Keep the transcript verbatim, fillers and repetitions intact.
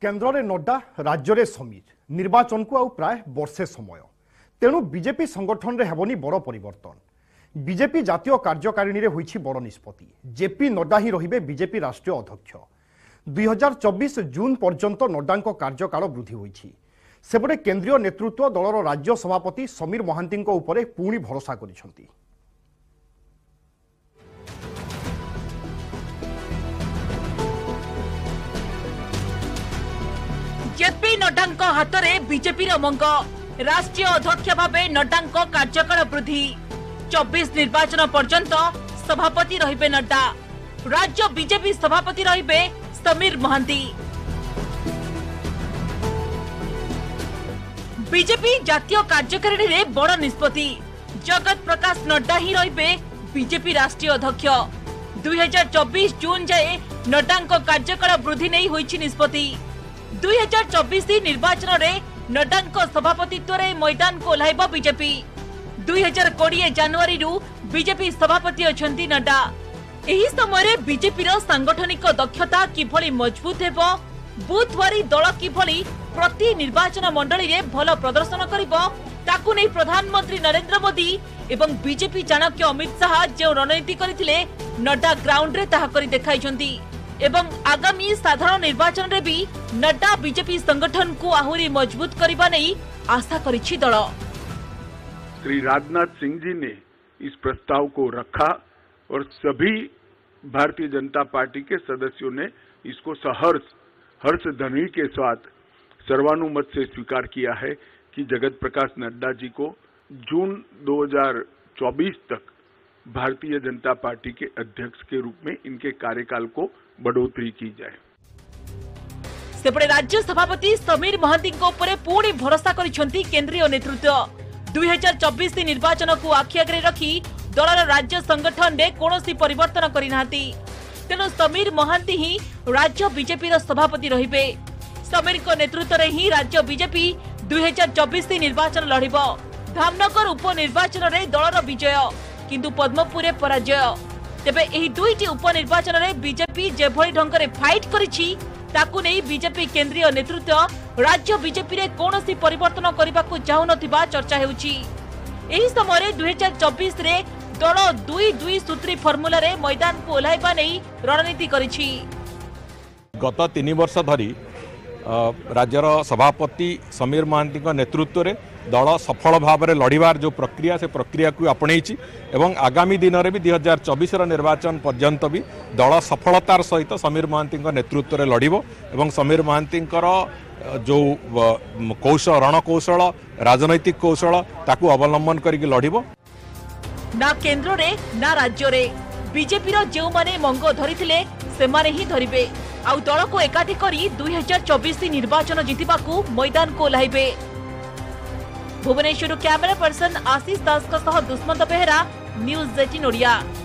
केन्द्र में नड्डा राज्य में समीर निर्वाचन को आउ प्राय वर्षे समय तेणु बीजेपी संगठन में हेबनी बड़ परिवर्तन। बीजेपी जातीय कार्यकारिणी में होइछि बड़ निष्पत्ति। जेपी नड्डा ही रहिबे बीजेपी राष्ट्रीय अध्यक्ष। दुई हजार चौबीस जून पर्यंत नड्डा कार्यकाल वृद्धि होइछि। सेपटे केंद्रीय नेतृत्व दलर राज्य सभापति समीर महांती उपरे पुणी भरोसा करिसेंति। जेपी नड्डा हाथ में बीजेपी रंग राष्ट्रीय अध्यक्ष भाव नड्डा कार्यकाल वृद्धि। चौबीस निर्वाचन पर्यंत सभापति रहिबे नड्डा। राज्य बीजेपी सभापति रहिबे समीर महांती। बीजेपी जातीय कार्यकारिणी में बड़ निष्पत्ति। जगत प्रकाश नड्डा ही रहिबे बीजेपी राष्ट्रीय अध्यक्ष। दुई हजार चौबीस जून जाए नड्डा कार्यकाल वृद्धि नहीं होइछि निष्पत्ति। दुई हजार चौबीस निर्वाचन में नड्डा सभापतित्व में मैदान को ओह्लाइब बीजेपी। दुई हजार कोड़े जनवरी रु बीजेपी सभापति अछंती नड्डा। एही समय बीजेपी सांगठनिक दक्षता किभली मजबूत हेबो, बुधवारी दल किभली प्रति निर्वाचन मंडली रे भल प्रदर्शन करिबो ताकू नै प्रधानमंत्री नरेंद्र मोदी एवं बीजेपी चाणक्य अमित शाह जो रणनीति करथिले नड्डा ग्राउंड रे ताहा करि देखाइछंती। एवं आगामी साधारण निर्वाचन रे भी नड्डा बीजेपी संगठन को आहुरी मजबूत करबा नै आशा करिछि दल। श्री राजनाथ सिंह जी ने इस प्रस्ताव को रखा और सभी भारतीय जनता पार्टी के सदस्यों ने इसको सहर्ष हर्ष ध्वनि के साथ सर्वानुमत से स्वीकार किया है कि जगत प्रकाश नड्डा जी को जून दो हजार चौबीस तक भारतीय जनता पार्टी के अध्यक्ष के रूप में इनके कार्यकाल को बढ़ोतरी की जाए। सेपटे राज्य सभापति समीर महांती उपरे पुणी भरोसा करिसेंती केंद्रीय नेतृत्व। दुई हजार चौबीस निर्वाचन को आखि आगे रखी दलर राज्य संगठन में कौन परिवर्तन करना तेणु समीर महांती ही राज्य बीजेपी सभापति रहिबे। समीर को नेतृत्व में ही राज्य बीजेपी दुई हजार चौबीस निर्वाचन लड़िब। धामनगर उपनिर्वाचन में दलर विजय किंतु पद्मपुर पराजय। तेबे एही दुईटी उपनिर्वाचन में बीजेपी जेभली ढंग से फाइट करिछि ताकू नै बीजेपी केंद्रीय नेतृत्व राज्य बीजेपी रे कोनोसी परिवर्तन करबा को चाहू नथिबा चर्चा हेउछि। एही समय दुई हजार चौबीस रे दल दुई दुई सूत्री फर्मुला रे मैदान को ओह्लाइबा नै रणनीति करिछि। गत तीन वर्ष धरी राज्यर सभापति समीर महांती नेतृत्व रे दल सफल भाव में लड़ार जो प्रक्रिया से प्रक्रिया को आपणेछि एवं आगामी दिन में भी दुई हजार चौबीस निर्वाचन पर्यंत भी दल सफलतार सहित समीर महांती नेतृत्व में लड़िब एवं समीर महांती जो कौशल रणकौशल राजनैतिक कौशल ताकू अवलंबन करके लड़िब। ना केंद्र रे ना राज्य रे बीजेपी रो जो माने मंग धरिथिले से माने ही धरिबे आउ दल को एकाठी करी दुई हजार चौबीस निर्वाचन जितिबाकू मैदान को ओह्लाइबे। Bhubaneswar camera person Ashish Das Dushmant Behera news eighteen Odia.